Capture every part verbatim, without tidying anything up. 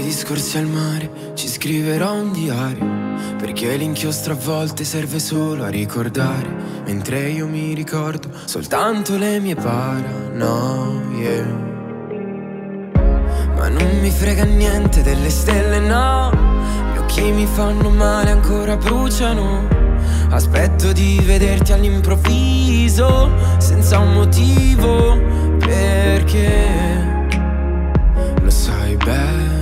discorsi al mare, ci scriverò un diario, perché l'inchiostro a volte serve solo a ricordare, mentre io mi ricordo soltanto le mie paranoie. Ma non mi frega niente delle stelle, no, gli occhi mi fanno male, ancora bruciano. Aspetto di vederti all'improvviso, senza un motivo, perché lo sai bene.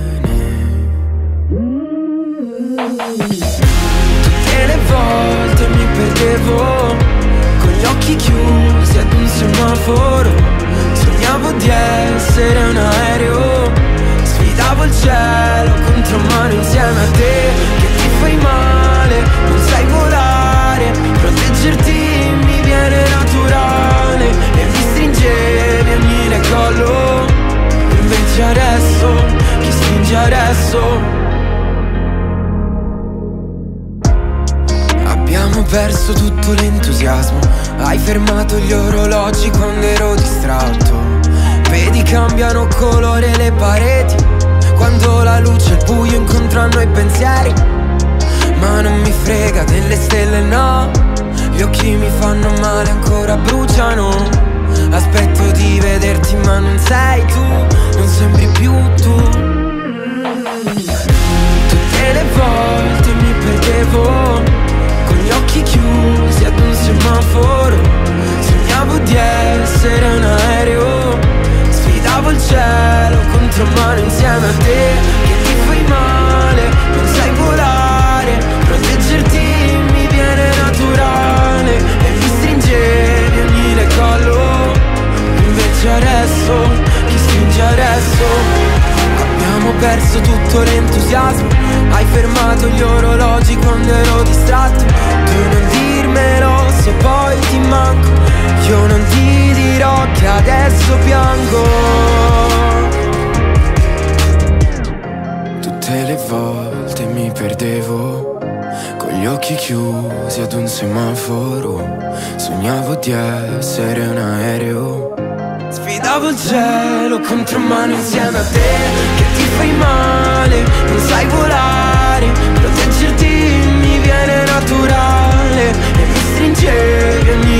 Tutte le volte mi perdevo con gli occhi chiusi ad un semaforo. Sognavo di essere un aereo, sfidavo il cielo contro mano insieme a te. Che ti fai male, non sai volare, proteggerti mi viene naturale. E mi stringevi a mille collo, invece adesso, chi stringe adesso? Abbiamo perso tutto l'entusiasmo, hai fermato gli orologi quando ero distratto. Vedi cambiano colore le pareti, quando la luce e il buio incontrano i pensieri. Ma non mi frega delle stelle, no, gli occhi mi fanno male, ancora bruciano. Aspetto di vederti ma non sei tu, non sembri più tu. Tutte le volte mi perdevo con gli occhi chiusi ad un semaforo. Sognavo di essere un aereo, sfidavo il cielo contro mano insieme a te. Che ti fai male, non sai volare, proteggerti mi viene naturale. E mi stringevi a mille collo, invece adesso, chi stringe adesso? Abbiamo perso tutto l'entusiasmo, hai fermato gli orologi quando ero distratto. Tu non dirmelo se poi ti manco, io non ti dirò che adesso piango. Tutte le volte mi perdevo con gli occhi chiusi ad un semaforo. Sognavo di essere un aereo, sfidavo il cielo contro mano insieme a te. Che ti fai male, non sai volare, proteggerti mi viene naturale. E mi stringevi